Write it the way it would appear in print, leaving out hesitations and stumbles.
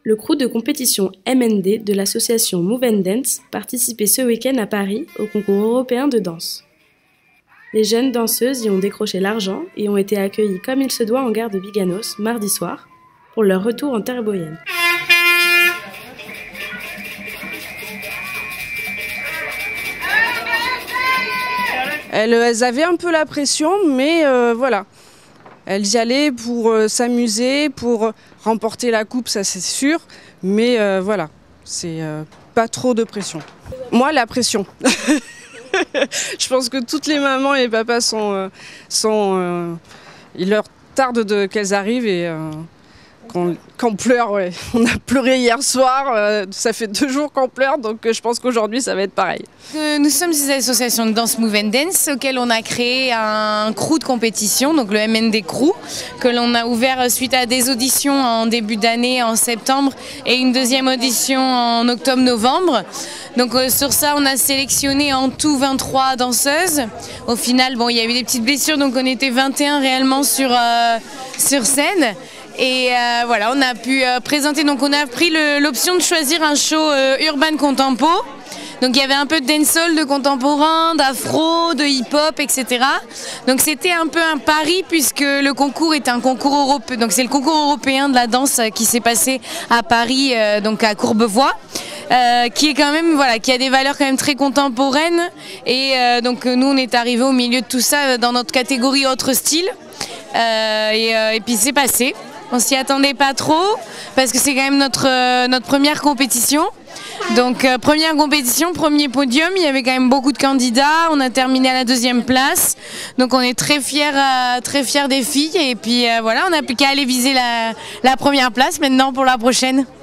Le crew de compétition MND de l'association Move & Dance participait ce week-end à Paris au concours européen de danse. Les jeunes danseuses y ont décroché l'argent et ont été accueillies comme il se doit en gare de Biganos mardi soir pour leur retour en terre boyenne. Elles avaient un peu la pression, mais voilà. Elles y allaient pour s'amuser, pour remporter la coupe, ça c'est sûr. Mais voilà, c'est pas trop de pression. Moi, la pression. Je pense que toutes les mamans et papas il leur tarde qu'elles arrivent et qu'on pleure. Ouais. On a pleuré hier soir, ça fait 2 jours qu'on pleure, donc je pense qu'aujourd'hui ça va être pareil. Nous sommes une association de danse Move & Dance auquel on a créé un crew de compétition, donc le MND Crew, que l'on a ouvert suite à des auditions en début d'année, en septembre, et une deuxième audition en octobre-novembre. Donc sur ça, on a sélectionné en tout 23 danseuses. Au final, bon, il y a eu des petites blessures, donc on était 21 réellement sur scène. Et voilà, on a pu présenter, donc on a pris l'option de choisir un show urban contempo. Donc il y avait un peu de dancehall, de contemporain, d'afro, de hip-hop, etc. Donc c'était un peu un pari puisque le concours est un concours européen. Donc c'est le concours européen de la danse qui s'est passé à Paris, donc à Courbevoie. Qui est quand même, voilà, qui a des valeurs quand même très contemporaines. Et donc nous on est arrivés au milieu de tout ça dans notre catégorie autre style. Et puis c'est passé. On s'y attendait pas trop parce que c'est quand même notre première compétition. Donc première compétition, premier podium, il y avait quand même beaucoup de candidats, on a terminé à la 2e place. Donc on est très fiers des filles et puis voilà, on n'a plus qu'à aller viser la première place maintenant pour la prochaine.